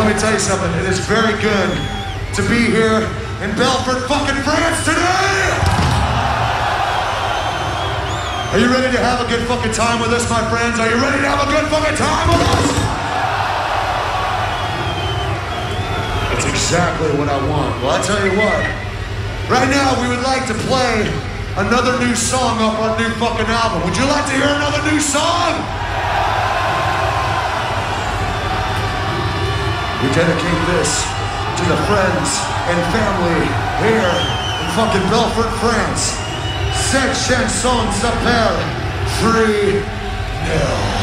Let me tell you something. It is very good to be here in Belfort, fucking France today! Are you ready to have a good fucking time with us, my friends? Are you ready to have a good fucking time with us? That's exactly what I want. Well, I tell you what. Right now, we would like to play another new song off our new fucking album. Would you like to hear another new song? We dedicate this to the friends and family here in fucking Belfort, France. Cette chanson s'appelle Free Nil.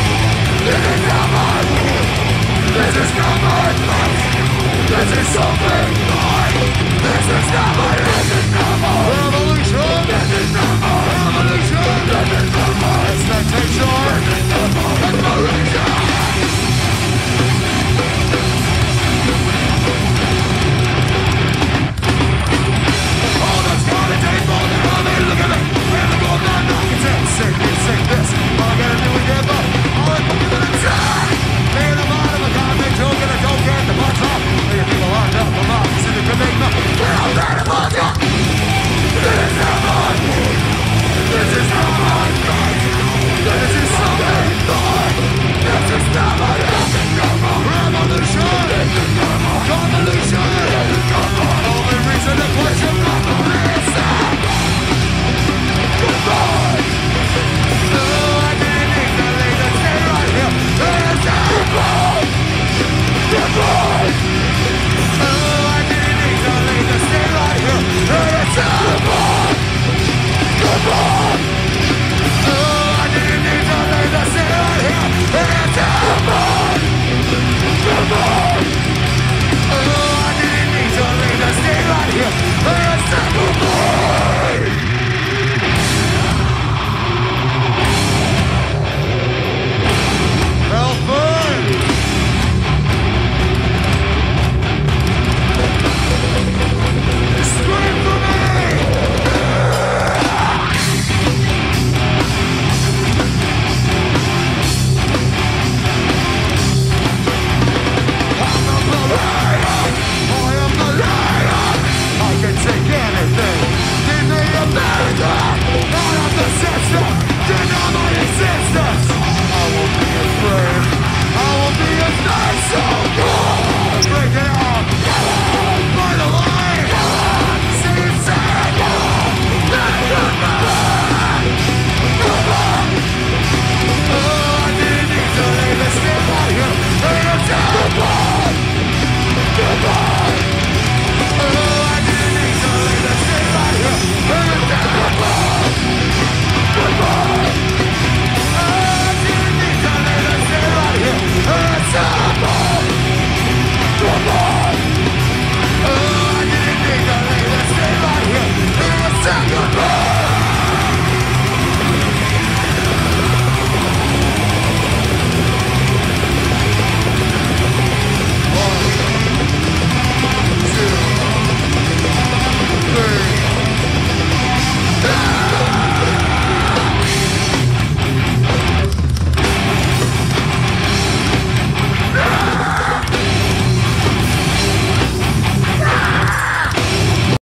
This is so bad.